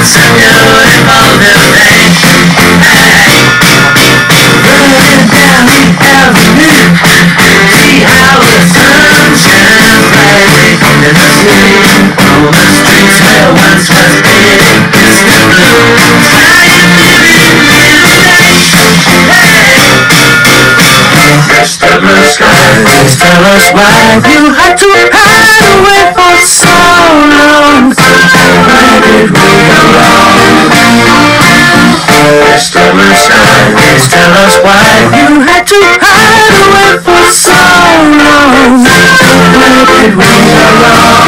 some beautiful new day. Hey, running down the avenue, see how the sun shines brightly into the city. On the streets where once was pity, it's the blue. I am living in the day. Hey, Mr. Blue Sky, please tell us why you had to hide away for so long. Where did we go wrong? Mr. Blue Sky, please tell us why you had to hide away for so long. Where did we go wrong?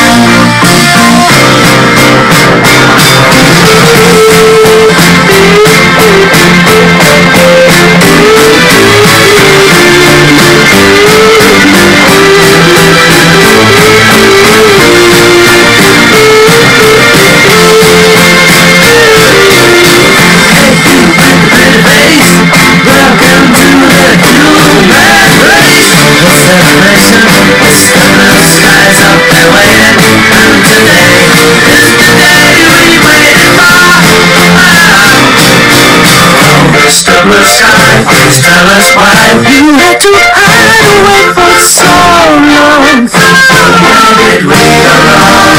Blue sky, please tell us why you had to hide away for so long. Where did we go wrong?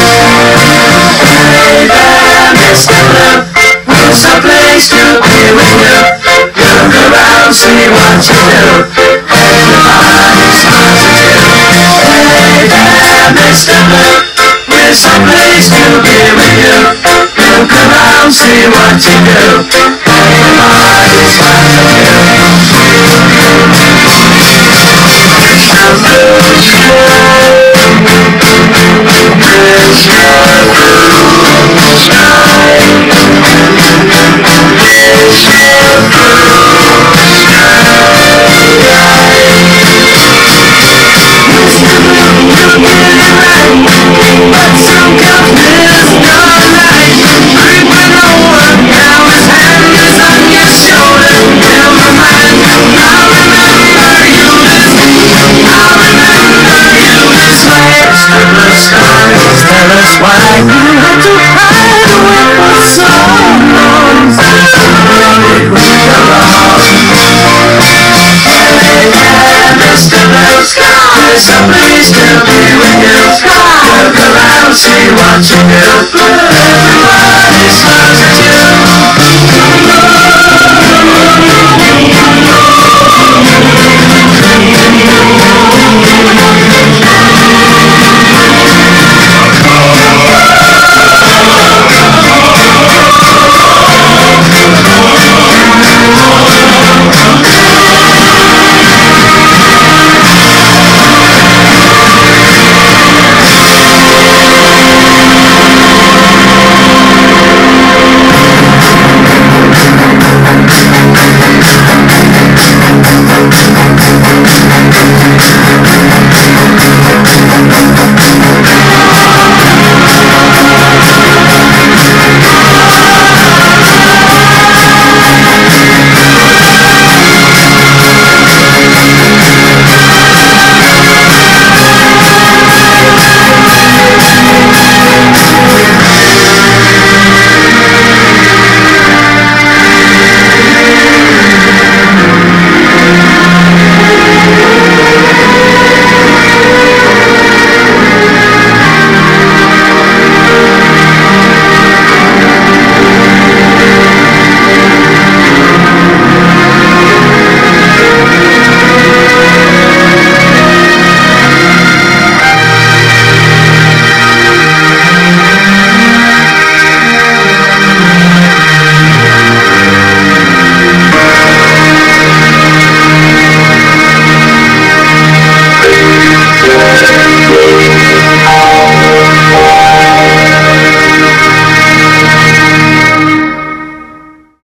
Hey there, Mr. Blue, there's a place to be with you. Look around, see what you do. Everybody's positive. Hey there, Mr. Blue, there's a place to be with you. Look around, see what you do. Everybody's positive. Tell us why you had to hide away for so long. Where did we go wrong? Hey there, Mr. Blue Sky, there's a place to be with you. Look around, see what you do. Everybody's positive.